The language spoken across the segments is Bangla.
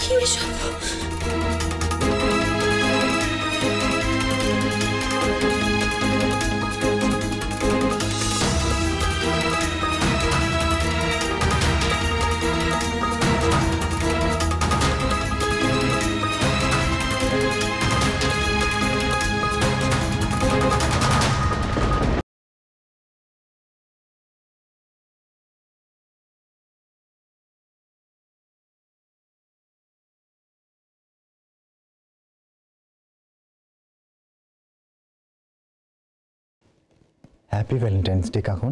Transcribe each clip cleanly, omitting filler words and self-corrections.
কি এসব? হ্যাপি ভ্যালেন্টাইন্স ডে কাকুন।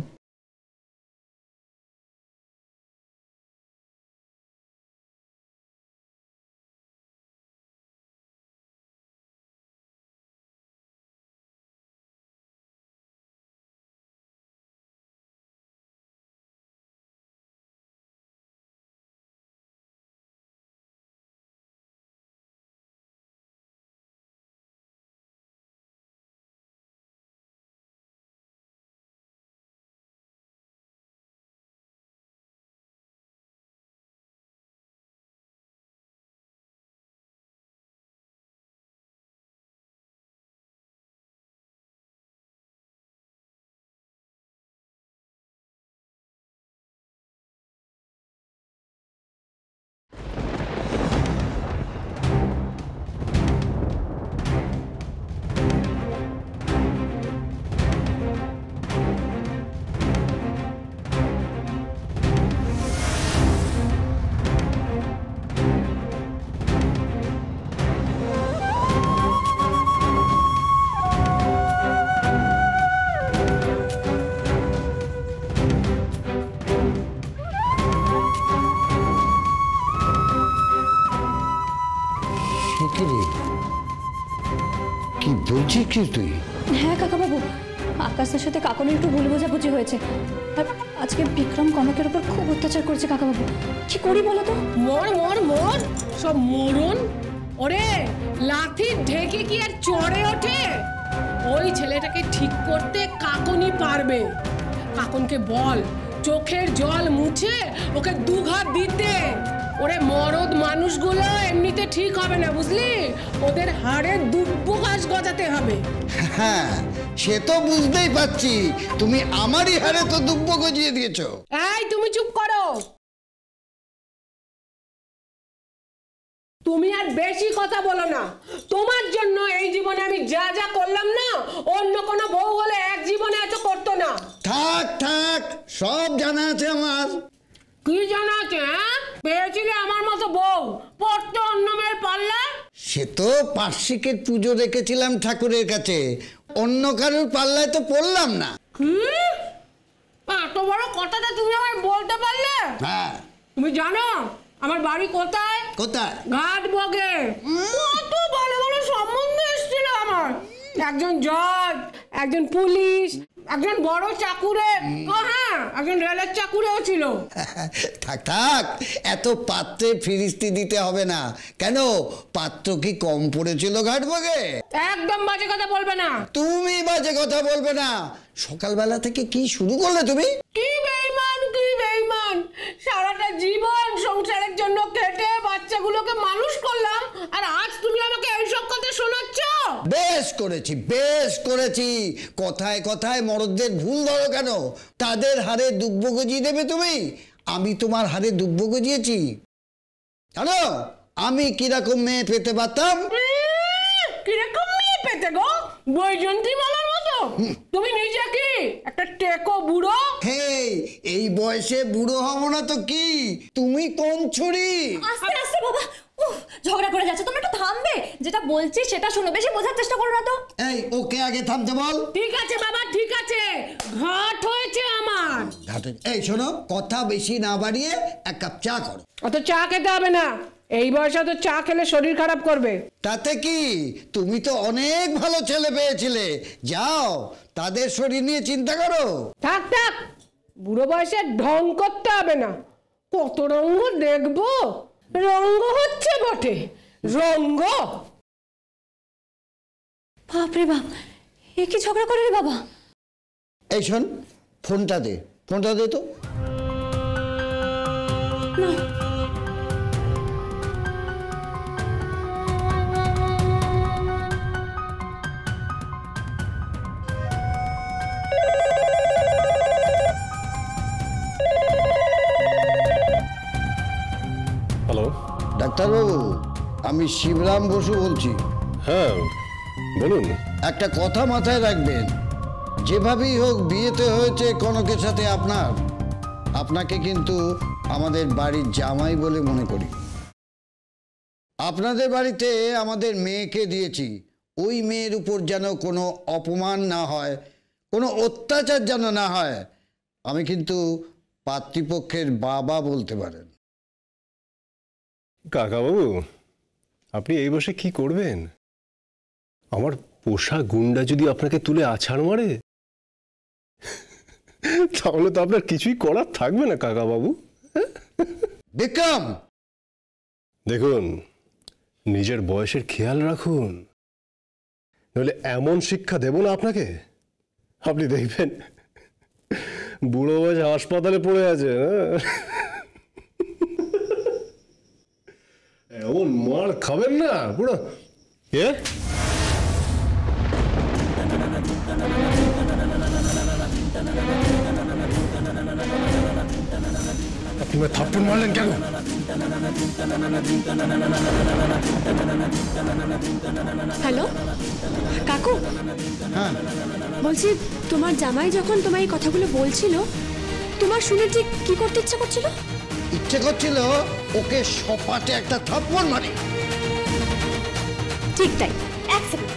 কি বলছিস কি তুই? হ্যাঁ কাকা বাবু, আকাশের সাথে কাকনের একটু ভুল বোঝাবুঝি হয়েছে। আর আজকে বিক্রম কনকের উপর খুব অত্যাচার করছে কাকা বাবু। কি করি বলো তো? মর মর মর, সব মরণ। ওরে লাঠি ঢেকে কি আর চড়ে ওঠে? ওই ছেলেটাকে ঠিক করতে কাকনই পারবে। কাকনকে বল চোখের জল মুছে ওকে দুঘাত দিতে। ওরে মরদ মানুষগুলো এমনিতে ঠিক হবে না, বুঝলি? ওদের হাড়ে দুব্বো ঘাস গজাতে হবে। হ্যাঁ সে তো বুঝতেই পারছি, তুমি আমারই হাড়ে তো দুব্বো গজিয়ে দিয়েছো। এই তুমি চুপ করো। তুমি আর বেশি কথা বলো না। তোমার জন্য এই জীবনে আমি যা যা করলাম না, অন্য কোনো বউ হলে এক জীবনে এত করতো না। থাক থাক, সব জানা আছে আমার। কি জানা আছে? পেয়েছিলে আমার মতো বউ, পড়তো অন্য মেয়ের পাল্লা। সে তো পার্শ্বিকের পুজো রেখেছিলাম ঠাকুরের কাছে, অন্য কারোর পাল্লায় তো পড়লাম না। কি এত বড় কথাটা তুমি আমায় বলতে পারলে? হ্যাঁ। তুমি জানো আমার বাড়ি কোথায়? কোথায়? ঘাট বগে। কত ভালো ভালো সম্বন্ধ এসেছিল আমার। একজন জজ, একজন পুলিশ, একজন বড় চাকুরে, হ্যাঁ একজন রেলের চাকুরেও ছিল। থাক থাক, এত পাত্রে ফিরিস্তি দিতে হবে না। কেন, পাত্র কি কম পড়েছিল ঘাটবাগে? একদম বাজে কথা বলবে না। তুমি বাজে কথা বলবে না। সকালবেলা থেকে কি শুরু করলে তুমি? কি বেঈমান, কি বেঈমান। সারাটা জীবন সংসারের জন্য কেটে বাচ্চাগুলোকে মানুষ করলাম, আর আজ তুমি আমাকে এইসব কথা শোনাচ্ছ? বেশ করেছি, বেশ করেছি। কথায় কথায় মরদদের ভুল ধরো কেন? তাদের হাড়ে দুব্বো গজিয়ে দেবে তুমি? আমি তোমার হাড়ে দুব্বো গজিয়েছি? জানো আমি কিরকম মেয়ে পেতে পারতাম? কিরকম মেয়ে পেতে গো? বৈজন্তী মালার মতো? তুমি নিজে কি একটা টেকো বুড়ো? হেই, এই বয়সে বুড়ো হব না তো কি? তুমি কোন ছুরি? আস্তে আস্তে বাবা, ঝগড়া করে যাচ্ছে। তোমরা একটু থামবে? যেটা বলছি সেটা শোনো, বেশি বোঝার চেষ্টা করো না তো। এই ওকে আগে থামতে বল। ঠিক আছে বাবা, ঠিক আছে। ঘাট হয়েছে আমার। এই শোনো, কথা বেশি না বাড়িয়ে এক কাপ চা করো। অত চা খেতে হবে না, এই বয়সে তো চা খেলে শরীর খারাপ করবে। তাতে কি, তুমি তো অনেক ভালো ছেলে পেয়েছিলে। যাও তাদের শরীর নিয়ে চিন্তা করো। থাক থাক, বুড়ো বয়সে ঢং করতে হবে না। কত রঙ্গ দেখবো? রঙ্গ হচ্ছে বটে, রঙ্গ। বাপরে বাপ, এ কি ঝগড়া করে রে বাবা? এই শোন, ফোনটা দে, ফোনটা দে তো। না আমি শিবরাম বসু বলছি। হ্যাঁ বলুন। একটা কথা মাথায় রাখবেন, যেভাবেই হোক বিয়েতে হয়েছে কনকের সাথে আপনাকে কিন্তু আমাদের বাড়ির জামাই বলে মনে করি। আপনাদের বাড়িতে আমাদের মেয়েকে দিয়েছি, ওই মেয়ের উপর যেন কোনো অপমান না হয়, কোনো অত্যাচার যেন না হয়। আমি কিন্তু পাত্রীপক্ষের বাবা বলতে পারেন। কাকাবাবু, আপনি এই বসে কি করবেন? আমার পোষা গুন্ডা যদি আপনাকে তুলে আছাড় মারে তাহলে তো আপনার কিছুই করার থাকবে না কাকাবাবু। বিক্রম, দেখুন, নিজের বয়সের খেয়াল রাখুন, নইলে এমন শিক্ষা দেব না আপনাকে, আপনি দেখবেন বুড়ো বয়সে হাসপাতালে পড়ে আছে। এমন মার খাবেন না বুড়ো। আপনি থাপ্পড় মারলেন কেন? হ্যালো কাকু, হ্যাঁ বলছি তোমার জামাই যখন তোমার এই কথাগুলো বলছিল, তোমার শুনে ঠিক কি করতে ইচ্ছা করছিল? ইচ্ছে করছিল ওকে সপাটে একটা থাপ্পড় মারি। ঠিক তাই, এক সেকেন্ড।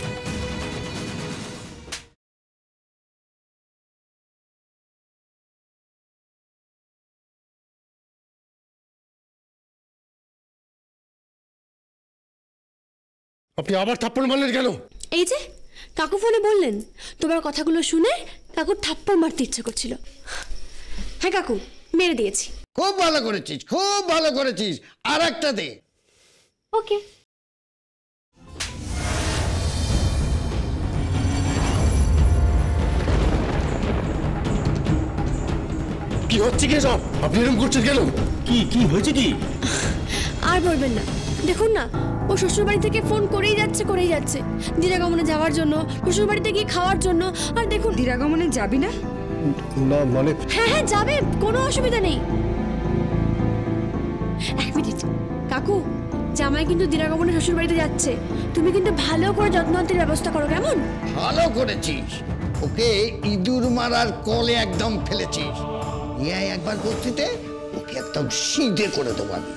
আপনি আবার থাপ্পড় মারলেন কেন? এই যে কাকু ফোনে বললেন, তোমার কথাগুলো শুনে কাকুর থাপ্পড় মারতে ইচ্ছে করছিল। হ্যাঁ কাকু, মেরে দিয়েছি। খুব ভালো করেছিস, খুব ভালো করেছিস, আর একটা দে। ওকে। কি হচ্ছে কি সব? আপনি এরকম করছেন কেন? কি হয়েছে কি? আর বলবেন না, দেখুন না, ও শ্বশুর বাড়ি থেকে ফোন করেই যাচ্ছে দিরাগমনে যাওয়ার জন্য, শ্বশুর বাড়িতে গিয়ে খাওয়ার জন্য। আর দেখুন, দিরাগমনে যাবি না? না মানে হ্যাঁ যাবে, কোনো অসুবিধা নেই। এক মিনিট কাকু, জামাই কিন্তু দিরাগমনে শ্বশুর বাড়িতে যাচ্ছে, তুমি কিন্তু ভালো করে যত্নআত্তির ব্যবস্থা করো, কেমন? ভালো করেছিস, ওকে ইঁদুর মারার কলে একদম ফেলেছিস। ইয়াই একবার বস্তিতে ওকে একদম সিধে করে দেবো আমি।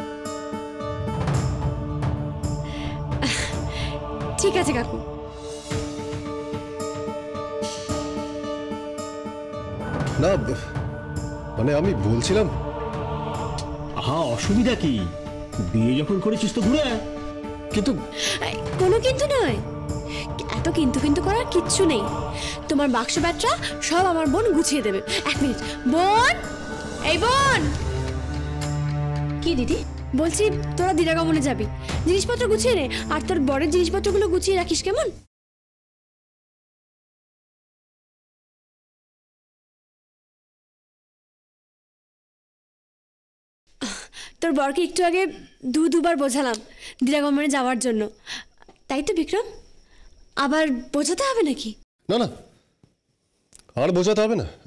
ঠিক আছে কাকু। না মানে আমি বলছিলাম, অসুবিধা কি? বিয়ে যখন করেছিস তো ঘুরে আয়। কিন্তু কোনো কিন্তু নয়, এত কিন্তু করার কিচ্ছু নেই। তোমার বাক্স ব্যাটরা সব আমার বোন গুছিয়ে দেবে। এক মিনিট বোন, এই বোন। কি দিদি? বলছি তোরা দিরাগমনে যাবি, জিনিসপত্র গুছিয়ে নে, আর তোর বরের জিনিসপত্রগুলো গুছিয়ে রাখিস, কেমন? তোর বরকে একটু আগে দুবার বোঝালাম দিরাগমনে যাওয়ার জন্য, তাই তো বিক্রম? আবার বোঝাতে হবে নাকি? না না, আর বোঝাতে হবে না।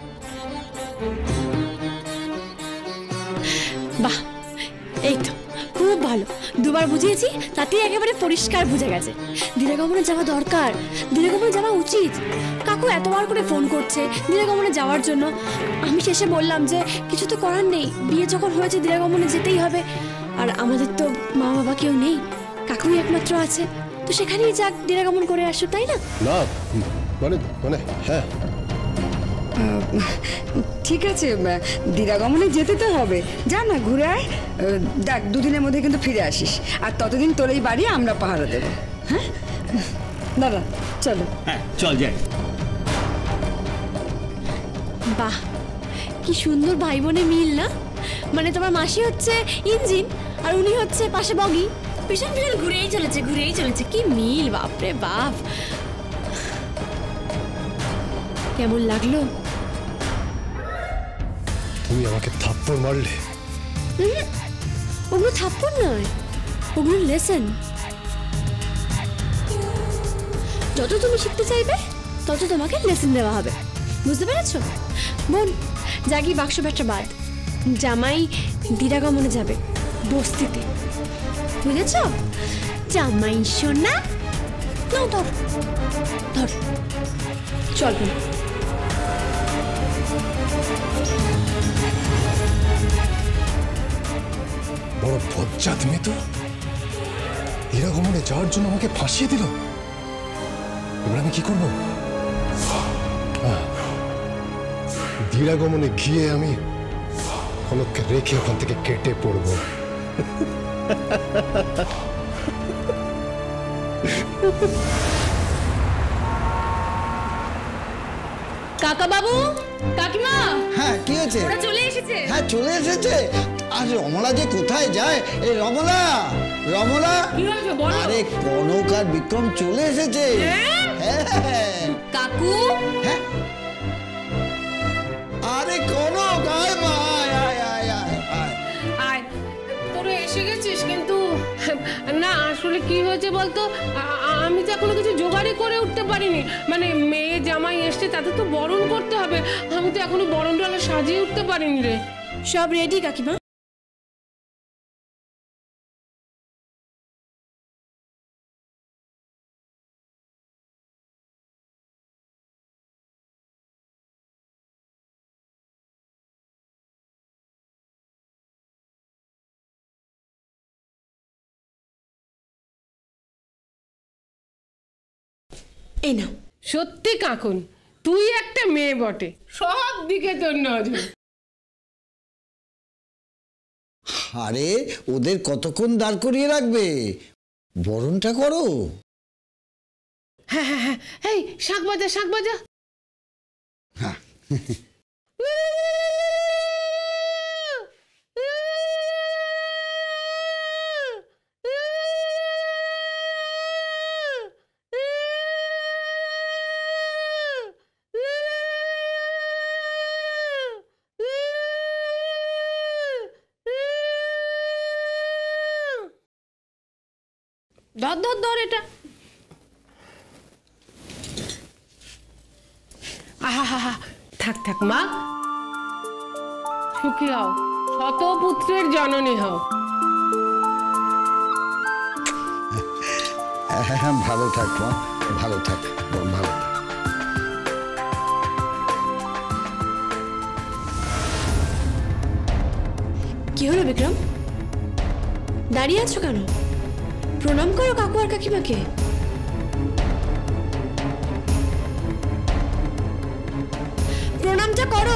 বাহ, এই তো খুব ভালো, দুবার বুঝিয়েছি, তাতেই একেবারে পরিষ্কার বুঝে গেছে দিরাগমনে যাওয়া দরকার, দিরাগমনে যাওয়া উচিত। কাকু এতবার করে ফোন করছে দিরাগমনে যাওয়ার জন্য, আমি শেষে বললাম যে কিছু তো করার নেই, বিয়ে যখন হয়েছে দিরাগমনে যেতেই হবে। আর আমাদের তো মা বাবা কেউ নেই, কাকুই একমাত্র আছে, তো সেখানেই যাক, দিরাগমন করে আসো, তাই না? না মানে মানে হ্যাঁ ঠিক আছে, দিরাগমনে যেতে তো হবে, যা না ঘুরে আয়। দেখ, দুদিনের মধ্যে কিন্তু ফিরে আসিস, আর ততদিন তোর এই বাড়ি আমরা পাহারা দেব। হ্যাঁ দাদা, চলো। হ্যাঁ চল যাই। বাহ, কি সুন্দর ভাই বোনে মিল না? মানে তোমার মাসি হচ্ছে ইঞ্জিন আর উনি হচ্ছে পাশে বগি, ভীষণ ঘুরেই চলেছে, কি মিল, বাপরে বাপ। কেমন লাগলো? তুমি আমাকে থাপ্পড় মারলে। ওগুলো থাপ্পড় নয়, ওগুলো লেসন। যত তুমি শিখতে চাইবে তত তোমাকে লেসন দেওয়া হবে, বুঝতে পেরেছো? বোন, জাগি বাক্স ব্যাটটা বাদ, জামাই দিরাগমনে যাবে বস্তিতে। বুঝেছ? জামাই সোনা, নাও ধর ধর, চল। বড় বজ্জাত মেয়ে তো, দিরাগমনে যাওয়ার জন্য আমাকে ফাঁসিয়ে দিল। এবার আমি কি করবো? দিরাগমনে গিয়ে আমি কনককে রেখে ওখান থেকে কেটে পড়বো। কাকা বাবু, কাকিমা, হ্যাঁ কি হয়েছে? ওরা চলে এসেছে। হ্যাঁ চলে এসেছে। আর রমলা যে কোথায় যায়? এই রমলা, রমলা, আরে কনক আর বিক্রম চলে এসেছে। হ্যাঁ কাকু, হ্যাঁ আরে কনক, আয় মা, আয় আয় আয় আয় আয়। আয়, তোরা এসে গেছিস, কিন্তু না আসলে কি হয়েছে বলতো, আমি তো এখনো কিছু জোগাড়ই করে উঠতে পারিনি। মানে মেয়ে জামাই এসছে, তাতে তো বরণ করতে হবে, আমি তো এখনো বরণ ডালা সাজিয়ে উঠতে পারিনি রে। সব রেডি কাকিমা? এই নাও। সত্যি কাকুন, তুই একটা মেয়ে বটে, সব দিকে তোর নজর। আরে ওদের কতক্ষণ দাঁড় করিয়ে রাখবে, বরণটা করো। হ্যাঁ হ্যাঁ হ্যাঁ, এই শাক বাজা, শাক বাজা। হ্যাঁ ধর ধর ধর এটা। আহা, থাক থাক মা, সুখী হও, শত পুত্রের জননী হও। হ্যাঁ ভালো থাক মা, ভালো থাক, ভালো। কি হলো বিক্রম, দাঁড়িয়ে আছো কেন? প্রণাম করো কাকু আর কাকিমাকে। প্রণামটা করো।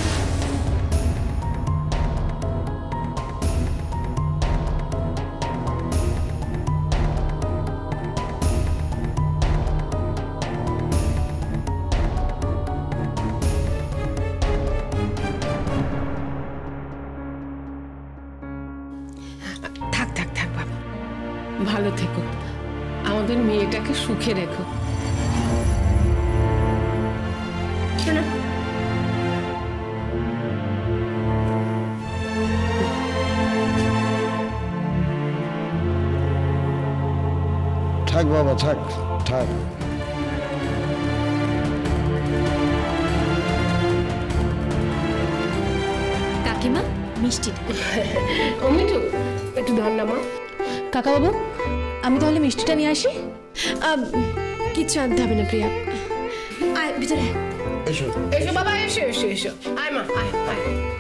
থাক থাক থাক বাবা, ভালো থেকো, আমাদের মেয়েটাকে সুখে রেখো। থাক বাবা, থাক থাক। কাকিমা মিষ্টি। অমিটু একটু ধর না মা। কাকা বাবু, আমি তাহলে মিষ্টিটা নিয়ে আসি। কিচ্ছু আনতে হবে না প্রিয়া, আয় ভিতরে। এসো এসো বাবা, এসো এসো এসো, আয় মা, আয় আয়।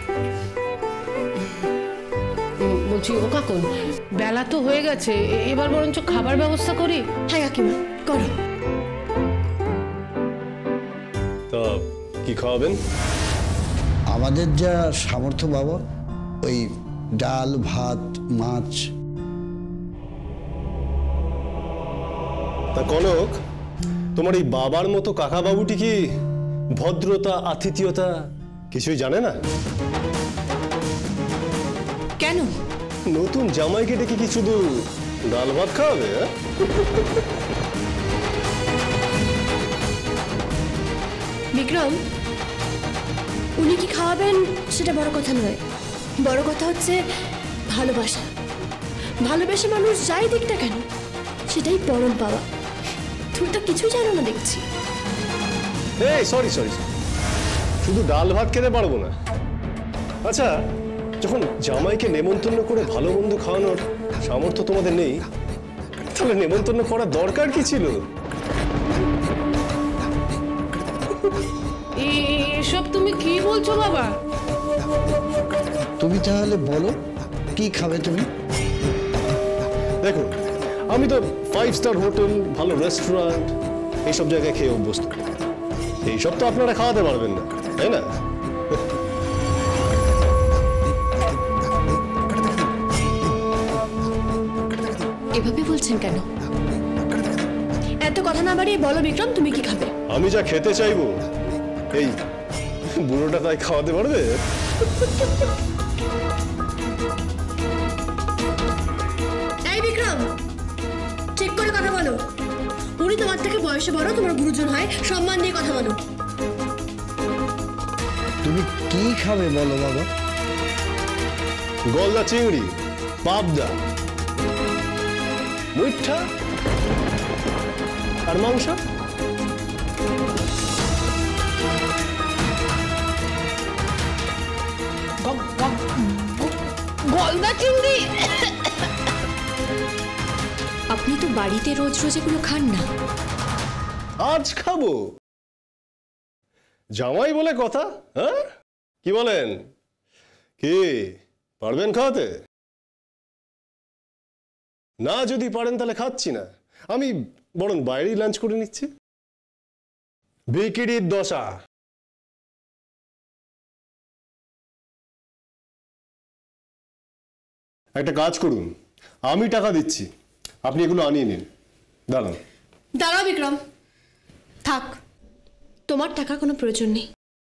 বলছি ও কাকুন, বেলা তো হয়ে গেছে, এবার বরঞ্চ খাবার ব্যবস্থা করি। হ্যাঁ কাকিমা করো। তা কি খাওয়াবেন? আমাদের যা সামর্থ্য বাবা, ওই ডাল, ভাত, মাছ। তা কনক, তোমার এই বাবার মতো কাকা বাবুটি কি ভদ্রতা, আতিথেয়তা কিছুই জানে না? কেন? নতুন জামাইকে ডেকে কি শুধু ডাল ভাত খাওয়াবে? বিক্রম, উনি কি খাওয়াবেন সেটা বড় কথা নয়, বড় কথা হচ্ছে ভালোবাসা। ভালোবেসে মানুষ যাই দিক না কেন সেটাই পরম পাওয়া। তুমি তো কিছুই জানো না দেখছি। এই সরি, শুধু ডাল ভাত খেতে পারবো না। আচ্ছা, যখন জামাইকে নেমন্তন্ন করে ভালো মন্দ খাওয়ানোর সামর্থ্য তোমাদের নেই, তাহলে নেমন্তন্ন করার দরকার কি ছিল? এসব তুমি কি বলছো বাবা? তুমি তাহলে বলো কি খাবে তুমি? দেখো, আমি তো 5 স্টার হোটেল, ভালো রেস্টুরেন্ট এইসব জায়গায় খেয়ে অভ্যস্ত। এইসব তো আপনারা খাওয়াতে পারবেন না, তাই না? এভাবে বলছেন কেন? এত কথা না বাড়িয়ে বলো বিক্রম, তুমি কি খাবে? আমি যা খেতে চাইবো এই বুড়োটা তাই খাওয়াতে পারবে? এই বিক্রম, ঠিক করে কথা বলো। উনি তোমার থেকে বয়সে বড়, তোমার গুরুজন হয়, সম্মান দিয়ে কথা বলো। তুমি কি খাবে বলো বাবা? গলদা চিংড়ি, পাবদা, মিঠা আর মাংস। গলদা চিংড়ি? আপনি তো বাড়িতে রোজ রোজ এগুলো খান না। আজ খাবো, জামাই বলে কথা। হ্যাঁ, কি বলেন? কি পারবেন খাওয়াতে? না যদি পারেন তাহলে খাচ্ছি না, আমি বরং বাইরেই লাঞ্চ করে নিচ্ছি। বিকিরির দশা। একটা কাজ করুন, আমি টাকা দিচ্ছি, আপনি এগুলো আনিয়ে নিন। দাঁড়ান। দাঁড়াও বিক্রম, থাক, তোমার টাকার কোনো প্রয়োজন নেই।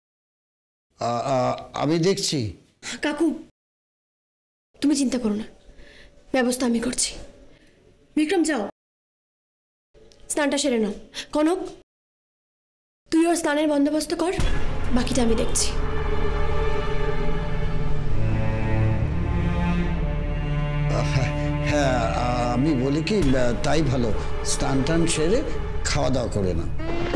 আমি দেখছি। কাকু, তুমি চিন্তা করো না, ব্যবস্থা আমি করছি। বিক্রম যাও, স্নানটা সেরে নাও। কনক, তুই ওর স্নানের বন্দোবস্ত কর, বাকিটা আমি দেখছি। হ্যাঁ, আমি বলি কি, তাই ভালো, স্নান টান সেরে খাওয়া দাওয়া করে না।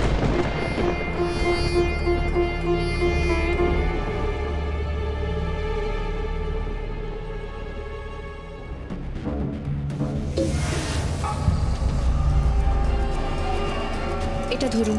এটা ধরুন।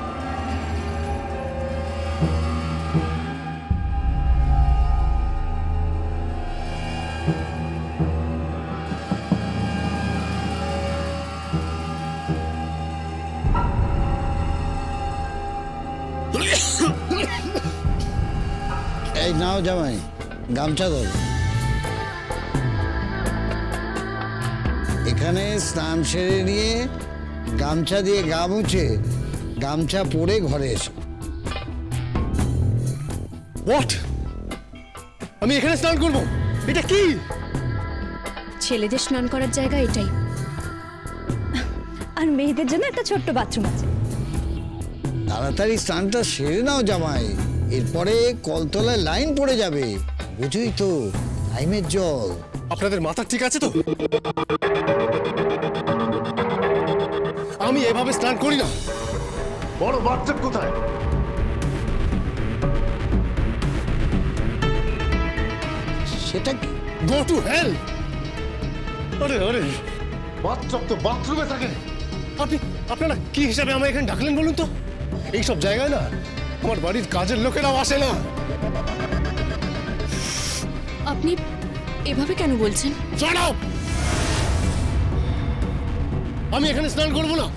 এই নাও জামাই, গামছা ধরো। এখানে স্নান সেরে নিয়ে গামছা দিয়ে গা মুছে গামছা পরে ঘরে এসো। হোয়াট? আমি এখানে স্নান করবো? এটা কি? ছেলেদের স্নান করার জায়গা এটাই, আর মেয়েদের জন্য একটা ছোট্ট বাথরুম আছে। তাড়াতাড়ি স্নানটা সেরে নাও জামাই, এরপরে কলতলায় লাইন পড়ে যাবে, বুঝুই তো, টাইমের জল। আপনাদের মাথা ঠিক আছে তো? আমি এভাবে স্নান করি না। বড় বাথটব কোথায়? সেটা কি? Go to hell. আরে আরে, বাথটব তো বাথরুমে থাকে। আপনারা কি হিসাবে আমায় এখানে ডাকলেন বলুন তো? এইসব জায়গায় না আমার বাড়ির কাজের লোকেরাও আসে না। আপনি এভাবে কেন বলছেন? Shut up! আমি এখানে স্নান করবো না।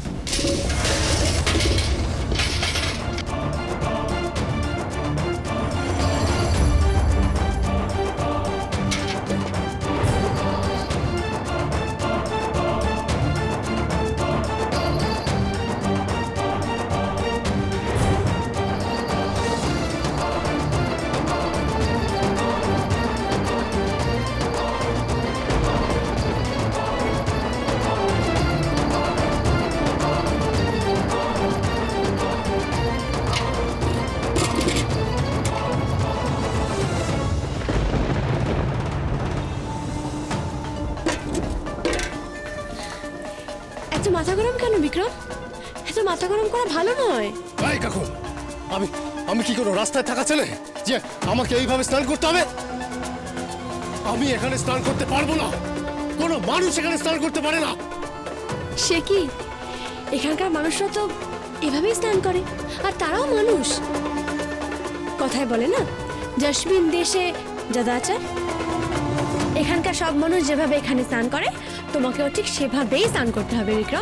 মাথা গরম কেন বিক্রম? এত মাথা গরম করা ভালো নয়। এই কাকুন, আমি কি কোনো রাস্তায় থাকা ছেলে যে আমাকে এইভাবে স্নান করতে হবে? আমি এখানে স্নান করতে পারবো না। কোনো মানুষ এখানে স্নান করতে পারে না। সে কি, এখানকার মানুষরা তো এভাবেই স্নান করে, আর তারাও মানুষ। কথায় বলে না, জশবিন দেশে যদাচার। এখানকার সব মানুষ যেভাবে এখানে স্নান করে, তোমাকেও ঠিক সেভাবেই স্নান করতে হবে বিক্রম।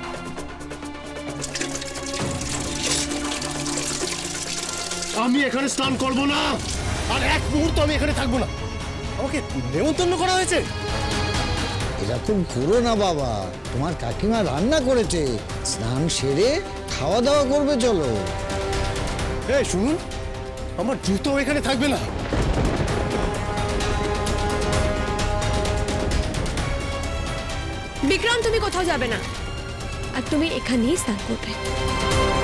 আমি এখানে স্নান করব না, আর এক মুহূর্ত আমি এখানে থাকবো না। আমাকে নেমন্তন্ন করা হয়েছে। এরকম করো না বাবা, তোমার কাকিমা রান্না করেছে, স্নান সেরে খাওয়া দাওয়া করবে, চলো। এই শুনুন, আমার জুতো এখানে থাকবে না। বিক্রম, তুমি কোথাও যাবে না, আর তুমি এখানেই স্নান করবে।